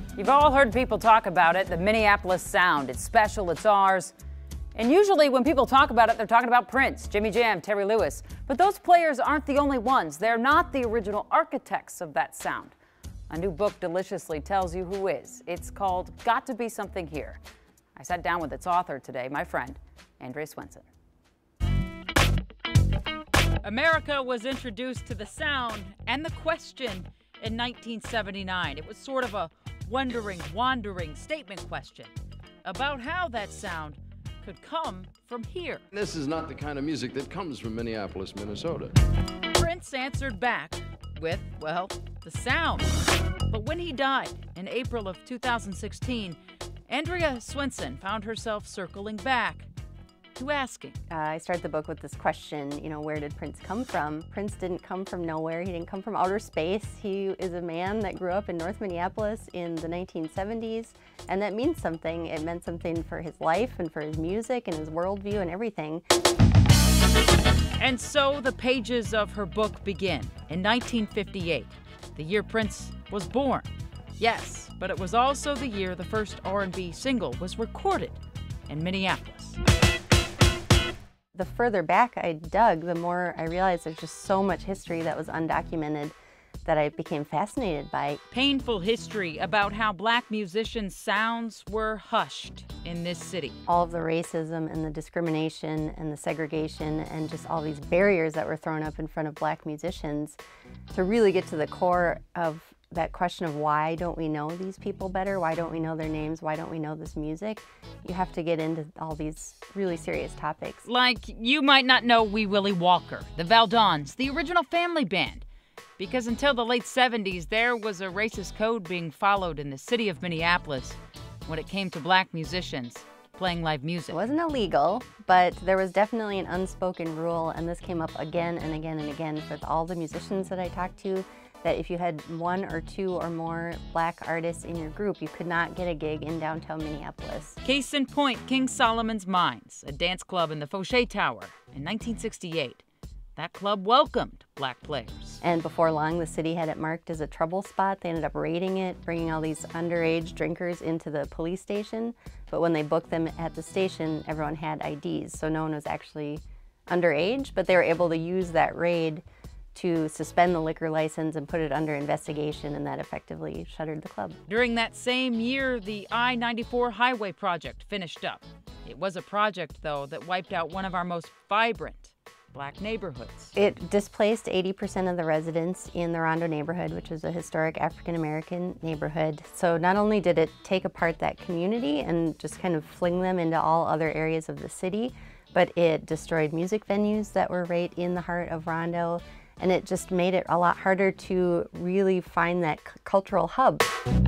You've all heard people talk about it, the Minneapolis sound. It's special, it's ours. And usually when people talk about it, they're talking about Prince, Jimmy Jam, Terry Lewis. But those players aren't the only ones. They're not the original architects of that sound. A new book deliciously tells you who is. It's called Got to Be Something Here. I sat down with its author today, my friend, Andrea Swenson. America was introduced to the sound and the question in 1979. It was sort of a wandering statement question about how that sound could come from here. This is not the kind of music that comes from Minneapolis, Minnesota. Prince answered back with, well, the sound. But when he died in April of 2016, Andrea Swenson found herself circling back to asking. I started the book with this question, where did Prince come from? Prince didn't come from nowhere. He didn't come from outer space. He is a man that grew up in North Minneapolis in the 1970s, and that means something. It meant something for his life and for his music and his worldview and everything. And so the pages of her book begin in 1958, the year Prince was born. Yes, but it was also the year the first R&B single was recorded in Minneapolis. The further back I dug, the more I realized there's just so much history that was undocumented that I became fascinated by. Painful history about how black musicians' sounds were hushed in this city. All of the racism and the discrimination and the segregation and just all these barriers that were thrown up in front of black musicians, to really get to the core of that question of why don't we know these people better? Why don't we know their names? Why don't we know this music? You have to get into all these really serious topics. Like you might not know Wee Willie Walker, the Valdons, the original family band. Because until the late 70s, there was a racist code being followed in the city of Minneapolis when it came to black musicians playing live music. It wasn't illegal, but there was definitely an unspoken rule, and this came up again and again and again with all the musicians that I talked to, that if you had one or two or more black artists in your group, you could not get a gig in downtown Minneapolis. Case in point, King Solomon's Mines, a dance club in the Fauché Tower in 1968. That club welcomed black players. And before long, the city had it marked as a trouble spot. They ended up raiding it, bringing all these underage drinkers into the police station. But when they booked them at the station, everyone had IDs, so no one was actually underage, but they were able to use that raid to suspend the liquor license and put it under investigation, and that effectively shuttered the club. During that same year, the I-94 highway project finished up. It was a project, though, that wiped out one of our most vibrant black neighborhoods. It displaced 80% of the residents in the Rondo neighborhood, which is a historic African-American neighborhood. So not only did it take apart that community and just kind of fling them into all other areas of the city, but it destroyed music venues that were right in the heart of Rondo. And it just made it a lot harder to really find that cultural hub.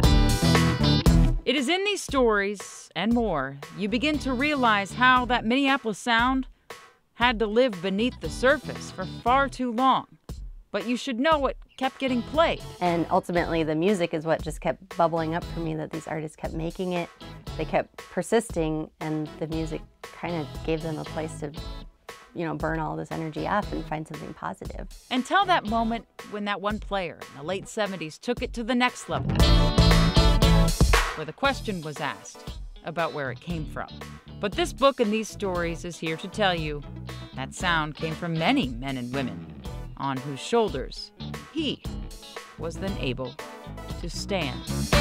It is in these stories and more you begin to realize how that Minneapolis sound had to live beneath the surface for far too long. But you should know it kept getting played. And ultimately the music is what just kept bubbling up for me, that these artists kept making it, they kept persisting, and the music kind of gave them a place to burn all this energy off and find something positive. Until that moment when that one player in the late 70s took it to the next level, where the question was asked about where it came from. But this book and these stories is here to tell you that sound came from many men and women on whose shoulders he was then able to stand.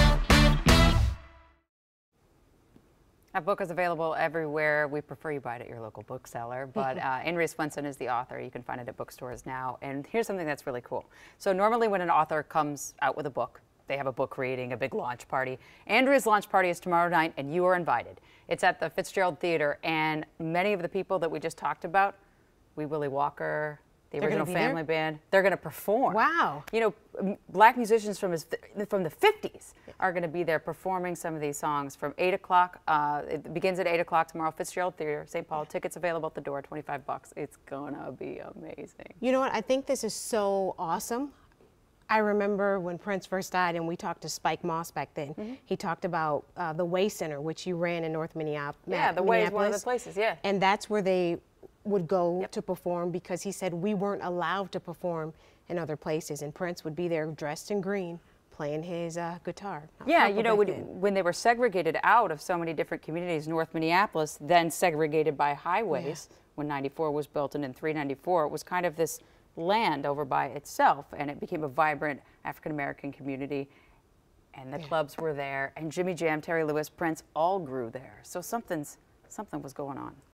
That book is available everywhere. We prefer you buy it at your local bookseller, but Andrea Swenson is the author. You can find it at bookstores now. And here's something that's really cool. So normally when an author comes out with a book, they have a book reading, a big launch party. Andrea's launch party is tomorrow night, and you are invited. It's at the Fitzgerald Theater, and many of the people that we just talked about, Wee Willie Walker, the original family band, they're going to perform. Wow. Black musicians from the 50s are going to be there performing some of these songs from 8 o'clock. It begins at 8 o'clock tomorrow, Fitzgerald Theater, St. Paul. Tickets available at the door, $25. It's going to be amazing. You know what? I think this is so awesome. I remember when Prince first died, and we talked to Spike Moss back then. He talked about the Way Center, which you ran in North Minneapolis. Yeah, the Way is one of the places, yeah. And that's where they would go to perform, because he said we weren't allowed to perform in other places, and Prince would be there dressed in green playing his guitar. Yeah, Purple you know, back then. when they were segregated out of so many different communities, North Minneapolis, then segregated by highways, when 94 was built and in 394, it was kind of this land over by itself, and it became a vibrant African-American community, and the clubs were there, and Jimmy Jam, Terry Lewis, Prince all grew there. So something was going on.